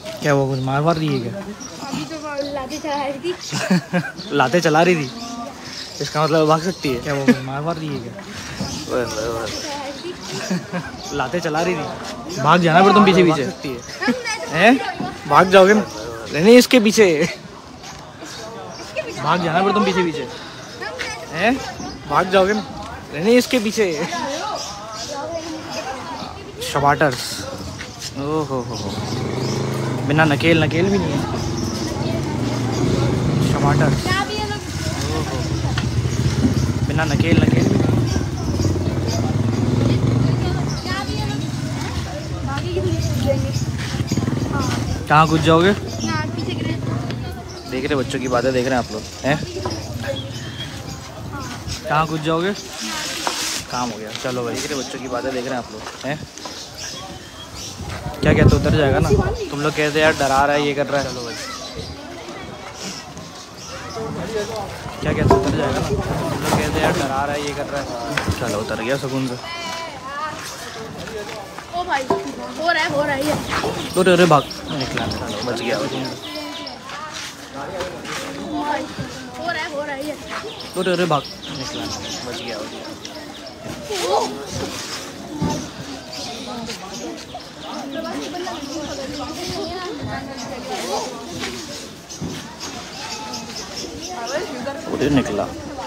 क्या वो कुछ मार रही है क्या? अभी तो लाते चला रही थी। लाते चला रही थी, इसका मतलब भाग सकती है क्या? वो कुछ मार रही है क्या? लाते चला रही थी, भाग जाना पर तुम पीछे पीछे सकती है, भाग जाओगे ना? नहीं इसके पीछे भाग जाना पर तुम पीछे पीछे हैं, भाग जाओगे ना? नहीं इसके पीछे शबाटर्स। ओहो हो, बिना नकेल भी नहीं है टमाटर। ओहो, बिना नकेल भी नहीं। कहाँ घुस जाओगे? देख रहे बच्चों की बातें देख रहे हैं आप लोग हैं? कहाँ घुस जाओगे? काम हो गया, चलो भाई। देख रहे बच्चों की बातें देख रहे हैं आप लोग हैं? क्या कहते उतर जाएगा ना? तुम लोग कहते यार डरा रहा है, ये कर रहा है। चलो भाई, क्या कहते उतर जाएगा ना? तुम लोग कहते यार डरा रहा है, ये कर रहा है। चलो उतर गया सुकून से। ओ भाई हो रहा है। अरे भाग निकला, बच गया। हो रहा है। अरे भाग निकला, बच गया। उधर निकला।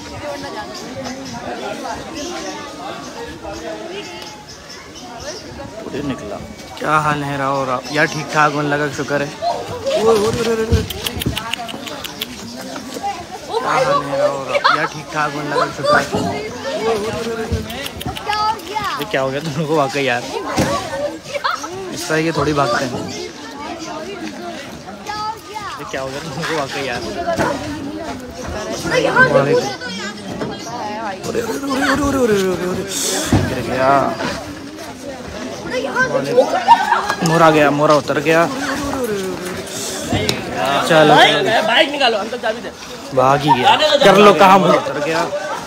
उधर निकला। क्या हाल है राव यार? ठीक ठाक मन लगा, शुक्र है। क्या हाल है राव यार? ठीक ठाक मन लगा, शुक्र है। ये क्या हो गया तुम लोगों को वाकई यार? इस तरह के थोड़ी भागते हैं। ये क्या हो गया तुम लोगों को वाकई यार? मोरा उतर गया। चलो बाइक निकालो, अंदर चाबी दे। भाग ही गया, कर लो कहाँ मोरा उतर गया।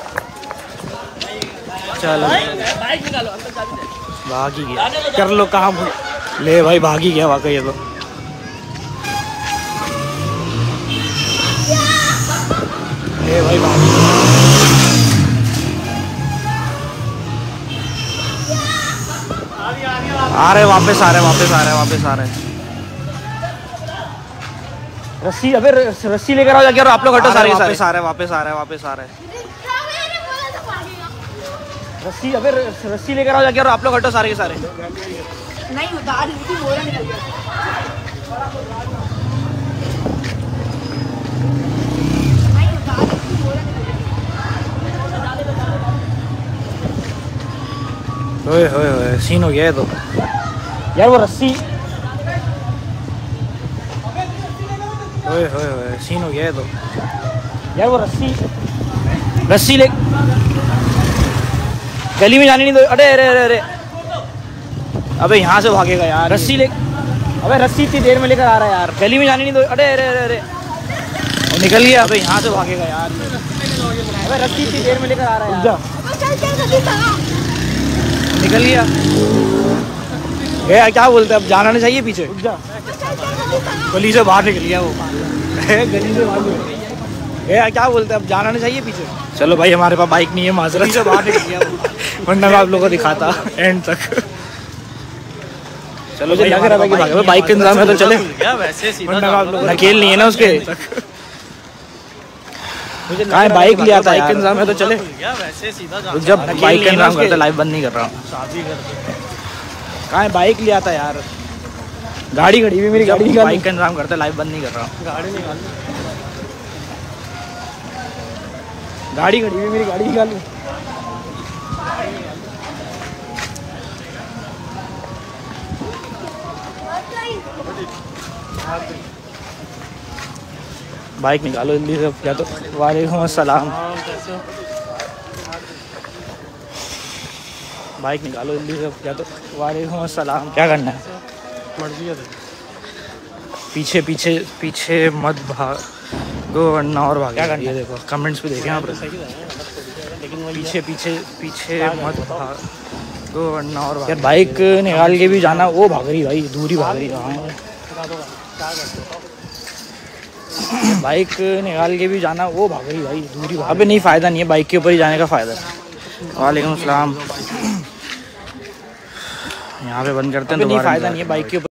चलो बाइक निकालो, अंदर चाबी दे। भाग ही गया, कर लो कहाँ ले भाई, भाग ही गया वाकई। ये तो ले भाई, भाग ही गया। आ रहे वापस आ रहे। रस्सी, अबे रस्सी लेकर आओ जाके। और आप लोग हटो सारे। वापस आ रहे। रस्सी, अबे रस्सी लेकर आओ जाके। और आप लोग हटो सारे के सारे। नहीं उतार ली, बोरा निकल गया। ओए सीन हो गया है तो यार। वो रस्सी, ओए सीन हो गया है तो यार। वो रस्सी ले, गली में जाने नहीं दो। अरे अबे यहाँ से भागेगा यार। रस्सी ले, अबे रस्सी इतनी देर में लेकर आ रहा है यार। गली में जाने नहीं दो। अरे निकल गया। अबे यहाँ से भागेगा यार। अबे रस्सी इतनी देर में लेकर आ रहा है यार। निकल गया। क्या बोलते हैं अब? जाना नहीं चाहिए पीछे। गली से बाहर निकल गया वो। गली से बाहर गया। क्या बोलते हैं अब? जाना नहीं चाहिए पीछे। चलो भाई, हमारे पास बाइक नहीं है, माजरत से बाहर निकल गया वो। वरना मैं आप लोगों को दिखाता एंड तक। चलो भाई, अगर बाइक का इंतजाम है तो चले। नकेल नहीं है ना उसके। कहाँ बाइक लिया था यार? इंतजाम है तो चले। जब बाइक का इंतजाम करते, लाइव बंद नहीं कर रहा हूँ। कहाँ बाइक लिया था यार? गाड़ी खड़ी हुई मेरी, गाड़ी निकाल। बाइक का इंतजाम करते, लाइव बंद नहीं कर रहा हूँ। गाड़ी खड़ी हुई मेरी, गाड़ी निकाल। बाइक निकालो जल्दी से। क्या तो वालेकुम अस्सलाम। बाइक निकालो जल्दी से। क्या तो वालेकुम अस्सलाम। क्या करना है? पीछे मत भागो वरना और भाग। क्या करना है? देखो कमेंट्स पे देखें आप। पीछे मत भागो वरना और भाग। यार बाइक निकाल के भी जाना, वो भाग रही भाई, दूरी भाग रही। बाइक निकाल के भी जाना, वो भाग रही भाई दूरी। अबे नहीं, फ़ायदा नहीं है, बाइक के ऊपर ही जाने का फ़ायदा है। वालेकुम अस्सलाम। यहाँ पे बंद करते हैं, नहीं फ़ायदा नहीं है बाइक के ऊपर।